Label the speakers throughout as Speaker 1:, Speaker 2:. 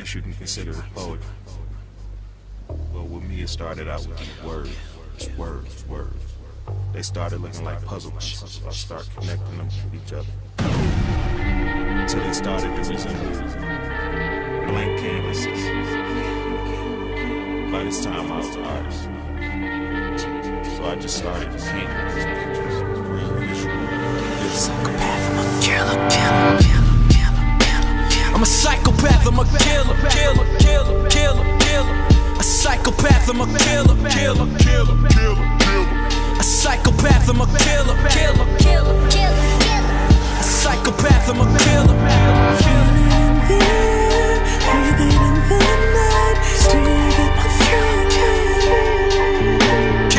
Speaker 1: guess you can consider it poetry. Well, with me, it started out with these words. They started looking like puzzle pieces, so I started connecting them with each other. Until they started to resemble blank canvases. By this time, I was an artist. So I just started painting these pictures. It was real visual.
Speaker 2: Psychopath, I'm a killer. I'm a psychopath, I'm a killer. A psychopath, I'm a killer. A psychopath, I'm a killer. A psychopath, I'm a killer. Breathing in the night, still get the feeling.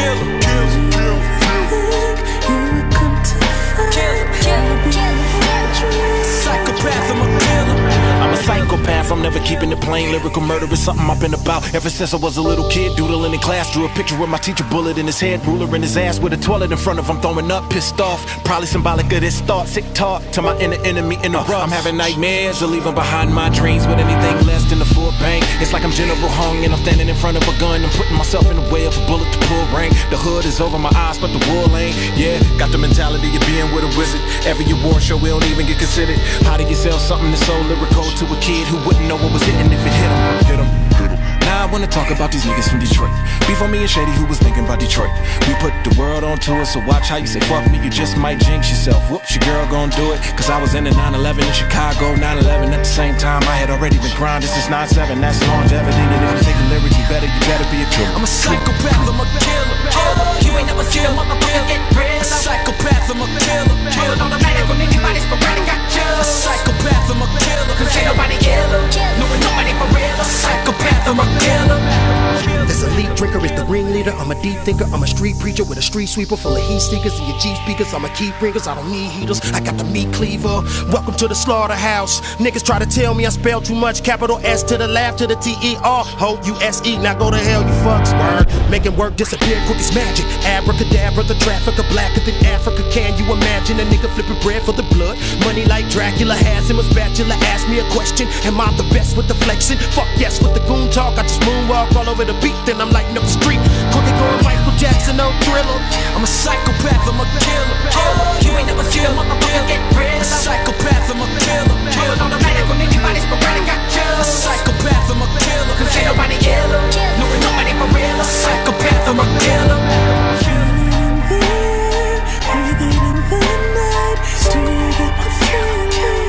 Speaker 2: Psychopath, I'm a killer.
Speaker 3: I'm a psychopath, I'm never keeping it plain. Lyrical murder is something I've been about ever since I was a little kid. Doodling in class, drew a picture with my teacher, bullet in his head, ruler in his ass, with a toilet in front of him, throwing up, pissed off. Probably symbolic of this thought, sick talk to my inner enemy in the rough. I'm having nightmares of leaving behind my dreams with anything less than a full bang. It's like I'm General Hung and I'm standing in front of a gun. I'm putting myself in the way of a bullet to pull rank. The hood is over my eyes, but the wool ain't. Yeah, got the mentality of being with a wizard. Every award show we don't even get considered. How do you sell something that's so lyrical to a kid who wouldn't know what was hitting if it hit him? Now I wanna talk about these niggas from Detroit. Beef on me and Shady, who was thinking about Detroit. We put the world on tour, so watch how you say fuck me, you just might jinx yourself. Whoops, your girl gon' do it. Cause I was in the 9/11 in Chicago, 9/11 at the same time. I had already been grinding since 9/7, that's longevity. And if you think the lyrics you better be a killer.
Speaker 2: I'm a psychopath, I'm a killer. You ain't never seen a motherfucker get real. A psychopath, I'm a killer. Killing on the matic when anybody's sporadic, got chills. A psychopath, I'm a killer. Cause ain't nobody killer. No, ain't nobody for real. A psychopath, I'm a killer.
Speaker 4: This elite drinker is the ringleader. I'm a deep thinker. I'm a street preacher with a street sweeper full of heat seekers and your Jeep speakers. I'm a key bringers. I don't need heaters. I got the meat cleaver. Welcome to the slaughterhouse. Niggas try to tell me I spell too much. Capital S to the laugh to the T-E-R. O-U-S-E. Now go to hell, you fucks. Word. Making work disappear quick as magic. Abracadabra, the trafficker blacker than Africa. Can you imagine a nigga flipping bread for the blood? Money like Dracula has him a spatula. Ask me a question. Am I the best with the flexing? Fuck yes with the goon talk. I just moonwalk all over the beat. Then I'm lighting up the street. Crooked going Michael Jackson, no Thriller.
Speaker 2: I'm a psychopath, I'm a killer. You ain't never seen a motherfucker get real. A psychopath, I'm a killer. Killing on the matic when anybody's sporadic, got chills. A psychopath, I'm a killer. Cause ain't nobody killer. No, ain't nobody for real. A psychopath, I'm a killer. Breathing in the night, still get the feeling.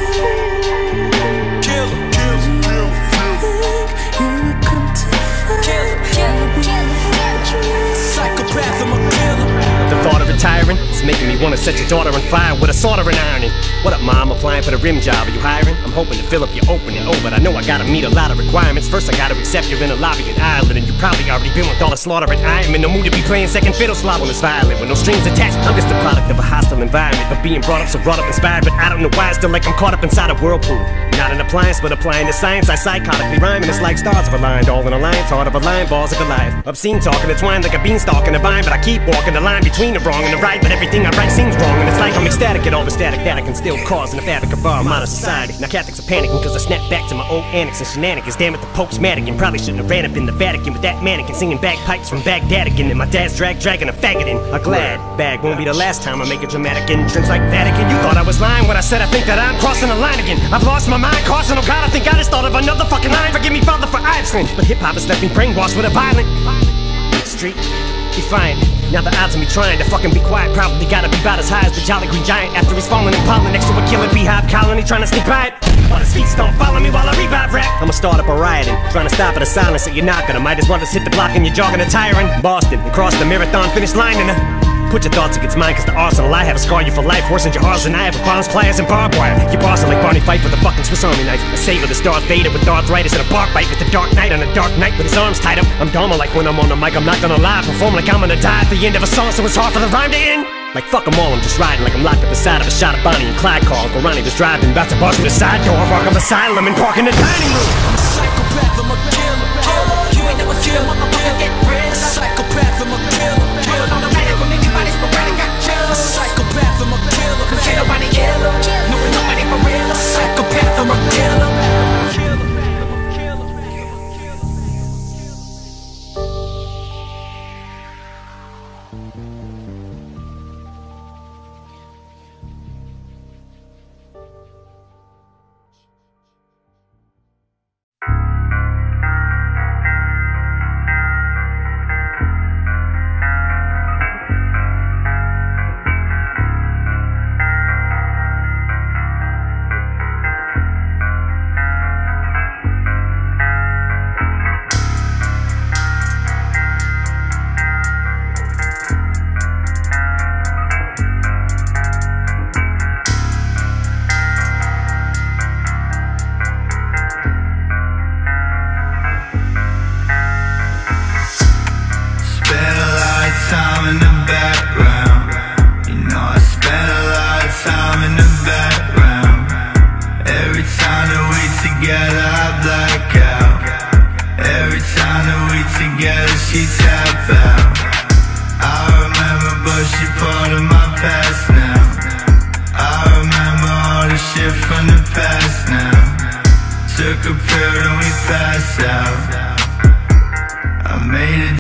Speaker 2: Psychopath, I'm a killer.
Speaker 5: The thought of retiring is making me want to set your daughter on fire with a soldering iron. What up, Mom? Applying for the rim job. Are you hiring? I'm hoping to fill up your opening. Oh, but I know I gotta meet a lot of requirements. First, I gotta accept you're in a lobby in Ireland, and you probably already been with all the slaughter. And I am in the mood to be playing second fiddle, slob on this violin with no strings attached. I'm just a product of a hostile environment, but being brought up so brought up inspired. But I don't know why I still like I'm caught up inside a whirlpool. Not an appliance, but applying the science. I psychotically rhyme, and it's like stars have aligned, all in a line, thought of a line, balls of Goliath. Obscene talking, it's twined like a beanstalk in a vine, but I keep walking the line between the wrong and the right. But everything I write seems wrong, and it's like I'm ecstatic at all the static that I can still cause in the fabric of our modern society. Now Catholics are panicking cause I snap back to my old annex and shenanigans. Damn it, the Pope's Madigan. Probably shouldn't have ran up in the Vatican with that mannequin singing bagpipes from Baghdad again. And my dad's dragging a faggot in a glad bag. Won't be the last time I make a dramatic entrance like Vatican. You thought I was lying when I said I think that I'm crossing the line again. I've lost my mind, caution, oh God, I think I just thought of another fucking line. Forgive me, Father, for I've sinned. But hip-hop has left me brainwashed with a violent street. Defiant. Now the odds of me trying to fucking be quiet probably gotta be about as high as the Jolly Green Giant after he's falling in pollen next to a killer beehive colony trying to sneak by it. While his feet don't follow me while I revive rap. I'ma start up a rioting, trying to stop at a silence that you're not gonna. Might as well just hit the block and you're jogging a tyrant. Boston, and cross the marathon finish line and put your thoughts against mine, cause the arsenal I have will scar you for life. Worse than your arms and I have with bombs, pliers, and barbed wire. You're bossing like Barney Fife with a fucking Swiss Army knife. A saber that's Darth Vader with arthritis and a bark bite with the Dark Knight on a dark night with his arms tied up. I'm Dharma like when I'm on the mic, I'm not gonna lie. Perform like I'm gonna die at the end of a song, so it's hard for the rhyme to end. Like fuck them all, I'm just riding like I'm locked up inside of a shot of Bonnie and Clyde call. Uncle Ronnie was driving, about to bust through the side door, walk of asylum and park in the dining room.
Speaker 2: I'm a psychopath, I'm a killer. You ain't never seen a motherfucker get real. A psychopath, I'm a killer. Killing on the matic when anybody's sporadic, got chills. A psychopath, I'm a killer. Cause ain't nobody killer. No, ain't nobody for real. A psychopath, I'm a killer.
Speaker 6: together, she tap out. I remember, but she part of my past now. I remember all the shit from the past now. Took a pill and we passed out. I made it.